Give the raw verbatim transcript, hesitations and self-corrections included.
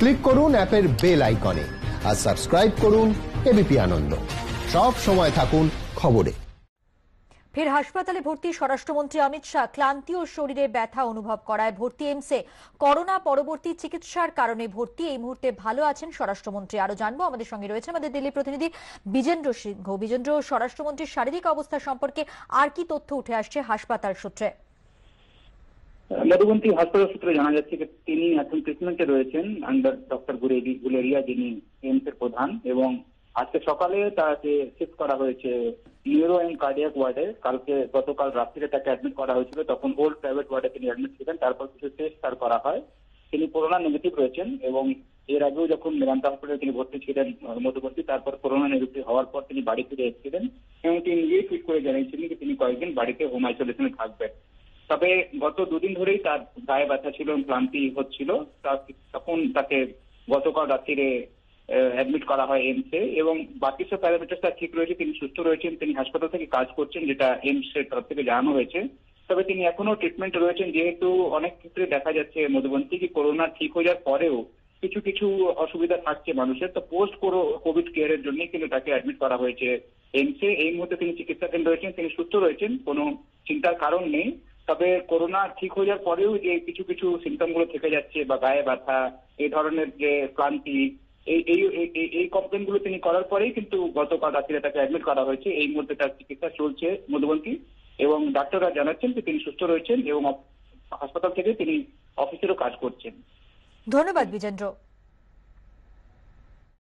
Click করুন অ্যাপের bell আইকনে আর সাবস্ক্রাইব করুন এবিপি আনন্দ। সব সময় থাকুন খবরে। ফের হাসপাতালে ভর্তি স্বরাষ্ট্রমন্ত্রী অমিত শাহ ক্লান্তি ও শরীরে ব্যথা অনুভব করায় ভর্তি এইমসে। করোনা পরবর্তী চিকিৎসার কারণে ভর্তি। এই মুহূর্তে ভালো আছেন স্বরাষ্ট্রমন্ত্রী। আরো জানবো, আমাদের সঙ্গে রয়েছে আমাদের দিল্লি প্রতিনিধি বিজেন্দ্র সিংহ। বিজেন্দ্র, স্বরাষ্ট্রমন্ত্রীর শারীরিক অবস্থা সম্পর্কে আর কি তথ্য উঠে আসছে হাসপাতাল সূত্রে? মধুবন্তী হাসপাতাল সূত্রে জানা যাচ্ছে যে তিনি এখন ট্রিটমেন্টে রয়েছেন আন্ডার ডক্টর গুলেরিয়া, যিনি এইমস এর প্রধান, এবং আজকে সকালে তাকে শিফট করা হয়েছে নিউরো এন্ড কার্ডিয়াক ওয়ার্ডে। কালকে গতকাল রাত্রিরে তাকে অ্যাডমিট করা হয়েছিল, তখন ওল্ড প্রাইভেট ওয়ার্ডে তিনি অ্যাডমিট ছিলেন। তারপর কিছু টেস্ট তার করা হয়, তিনি করোনা নেগেটিভ রয়েছেন। এবং এর আগেও যখন মেদান্তা হসপিটালে তিনি ভর্তি ছিলেন মধুবন্তী, তারপর করোনা নেগেটিভ হওয়ার পর তিনি বাড়ি ফিরে এসেছিলেন এবং তিনি নিজেই টুইট করে জানিয়েছিলেন যে তিনি কয়েকদিন বাড়িতে হোম আইসোলেশনে থাকবেন। তবে গত দুদিন ধরেই তার গায়ে ব্যথা ছিল, ক্লান্তি হচ্ছিল। তখন তাকে গতকাল রাত্রিরে অ্যাডমিট করা হয় এইমসে, এবং বাকি সব প্যারামিটার তার ঠিক রয়েছে, তিনি সুস্থ রয়েছেন, তিনি হাসপাতাল থেকে কাজ করছেন, যেটা এইমস এর তরফ থেকে জানানো হয়েছে। তবে তিনি এখনো ট্রিটমেন্ট রয়েছেন, যেহেতু অনেক ক্ষেত্রে দেখা যাচ্ছে মধুবন্তী কি করোনা ঠিক হয়ে যাওয়ার পরেও কিছু কিছু অসুবিধা থাকছে মানুষের। তো পোস্ট কোভিড কেয়ারের জন্য কিন্তু তাকে অ্যাডমিট করা হয়েছে এইমসে। এই মুহূর্তে তিনি চিকিৎসাধীন রয়েছেন, তিনি সুস্থ রয়েছেন, কোনো চিন্তার কারণ নেই। তবে করোনা ঠিক হয়ে যাওয়ার পরেও যে কিছু কিছু সিমটম গুলো থেকে যাচ্ছে, বা গায়ে ব্যথা, এই ধরনের যে ক্লান্তি, এই এই কমপ্লেন গুলো তিনি করার পরেই কিন্তু গতকাল রাত্রিরে তাকে অ্যাডমিট করা হয়েছে। এই মুহূর্তে তার চিকিৎসা চলছে মধুবন্তী, এবং ডাক্তাররা জানাচ্ছেন যে তিনি সুস্থ রয়েছেন এবং হাসপাতাল থেকে তিনি অফিসেরও কাজ করছেন। ধন্যবাদ বিজেন্দ্র।